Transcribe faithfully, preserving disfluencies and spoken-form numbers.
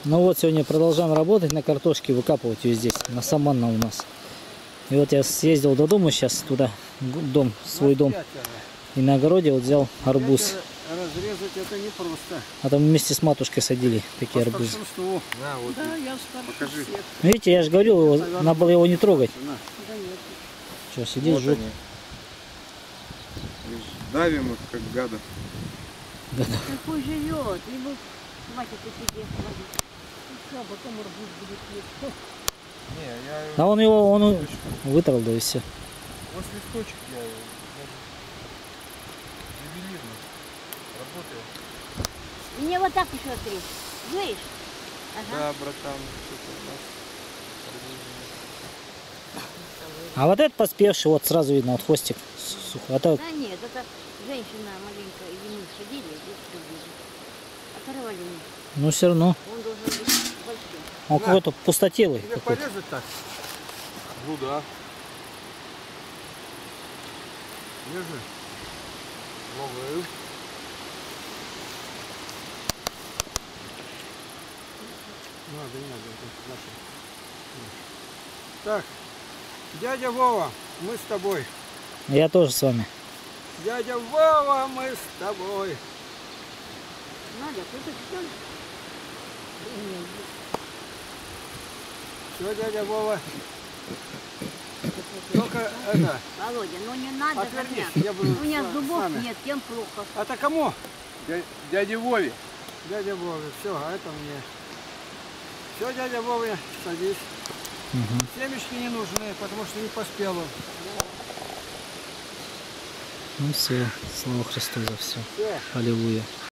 Ну вот, сегодня продолжаем работать на картошке, выкапывать ее здесь, на Саманна у нас. И вот я съездил до дома сейчас, туда, дом, свой дом. И на огороде вот взял арбуз. Разрезать это не просто. А там вместе с матушкой садили такие По арбузы. На, вот, Да, я покажи. Видите, я же говорил, его, надо было его не трогать. На. Что, сидишь, Вот жук. они. Давим их, как гадов. Какой живет? Ему хватит и тебе хватит. Все, потом арбуз будет есть. Не, я... А он его он вытрал, да и все. Вот листочек я ювелирно работаю. Мне вот так еще три. Видишь? Ага. Да, братан, что-то у нас. А вот этот поспевший, вот сразу видно, вот хвостик сухой. А то... Да нет, это женщина маленькая, и мы садили, здесь садили. Оторвали мне. Ну все равно. Он должен быть большой. Он какой-то пустотелый. Тебе какой-то. порезать так? Ну да. Держи. Ловлю. Надо, не надо. Это наше. Так, дядя Вова, мы с тобой. Я тоже с вами. Дядя Вова, мы с тобой. Надя, ты тут что ли? Все, дядя Вова. Только это. Володя, ну не надо Отвернись, говняк. я буду У меня с- с зубов вами. нет, тем плохо. Это кому? Дяде Вове. Дядя Вова. Все, а это мне. Все, дядя Вова, садись. Угу. Семечки не нужны, потому что не поспел он. Ну все, слава Христу за все. Все. Аллилуйя.